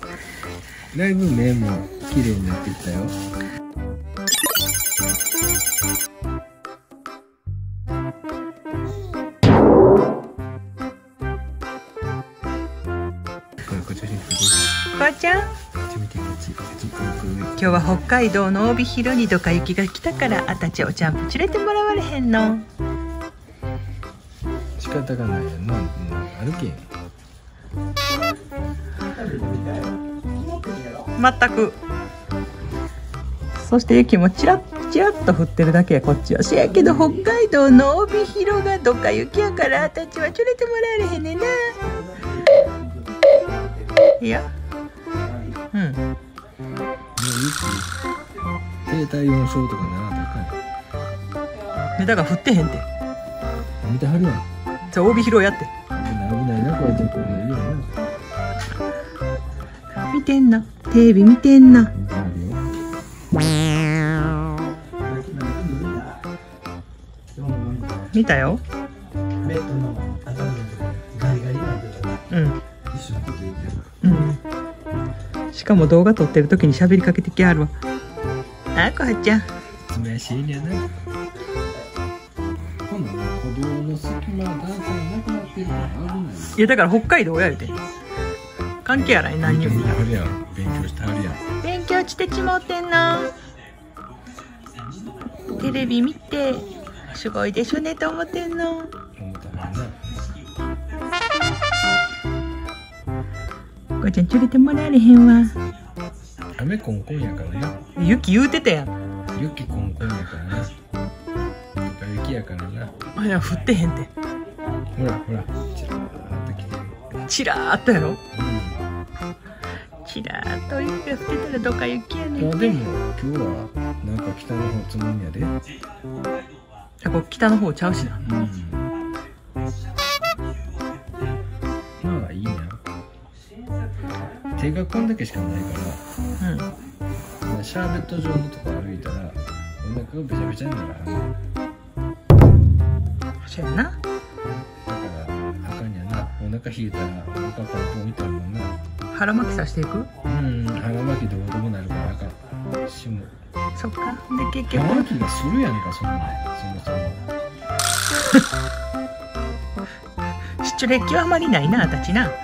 だいぶ目も綺麗になってきたよ。 母ちゃん、今日は北海道の帯広にドカ雪が来たから、あたちおちゃんぽ連れてもらわれへんの。 仕方がないやんな、歩けん。 全く。そして雪もちらっちらっと降ってるだけや、こっちは。せやけど北海道の帯広がドカ雪やから、あたちは連れてもらわれへんねんな。いや、うん。 もう雪、低体温症とかならなあかん。 だから降ってへんて。 見てはるやん。 じゃあ帯広やって。 危ないな、こうやってこういいよな。 見てんな。テレビ見てんな。見たよ。 ベッドの頭のガリガリなんてうん。 一緒のこと言ってる。 うん。しかも動画撮ってる時に喋りかけてきはるわ。あ、こはちゃん。 爪足いいんやな。この歩道の隙間段差がなくなってるから危ない。 いやだから北海道や言うて。関係あらへん、何にも。 勉強してはるやん。 勉強してちもうてんな。テレビ見てすごいでしょねと思ってんの。 思ったはな。 こうちゃん連れてもらわれへんわ。 雨コンコンやからな。 雪言うてたやん。 雪コンコンやからな。とか雪やからな。 あ、いや降ってへんて。 ほらほら、ちらーっと来てる。 ちらーっとやろ。 うん。 ちらーっと雪が降ってたらどか雪やねん。 まあでも今日はなんか北の方つむんやで。 あ、これ北の方ちゃうしな。 うん。まあいいな。手がこんだけしかないかうん。 ら、シャーベット状のとこ歩いたらお腹がべちゃべちゃになるはず。 そうやな。 だからあかんやな。お腹冷えたらお腹パンパンみたいなもんな。 腹巻きさしていく。 うん、腹巻きどうでもなるからあかん。しむ。 そっか。で結局腹巻きがするやんか、そんなん。そもそも。 出歴はあまりないな、あたちな。